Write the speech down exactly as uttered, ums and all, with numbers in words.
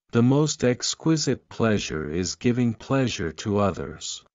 The most exquisite pleasure is giving pleasure to others.